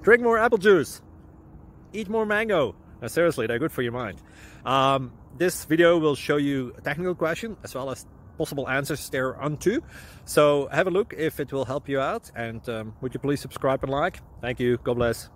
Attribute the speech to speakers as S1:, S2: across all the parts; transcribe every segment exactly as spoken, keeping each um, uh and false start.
S1: drink more apple juice, eat more mango. Now, seriously, they're good for your mind. Um, this video will show you a technical question as well as possible answers thereunto. So have a look if it will help you out, and um, would you please subscribe and like? Thank you. God bless.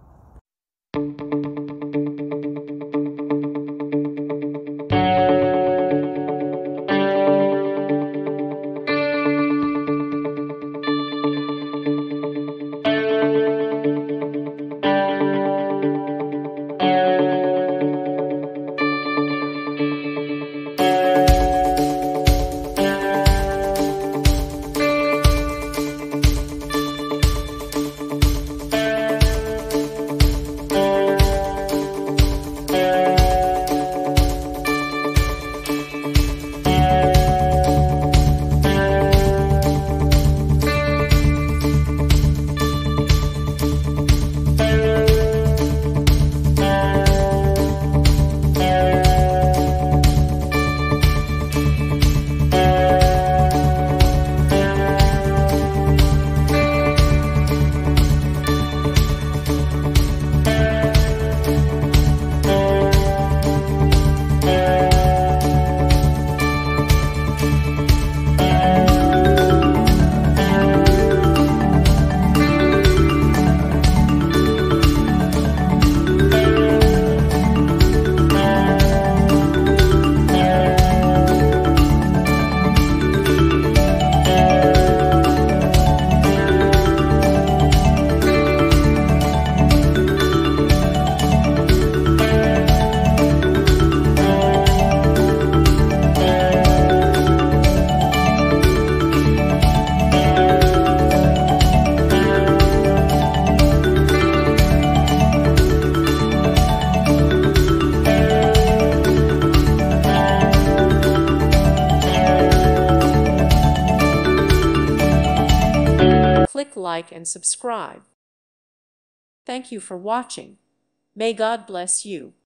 S2: Click like and subscribe. Thank you for watching. May God bless you.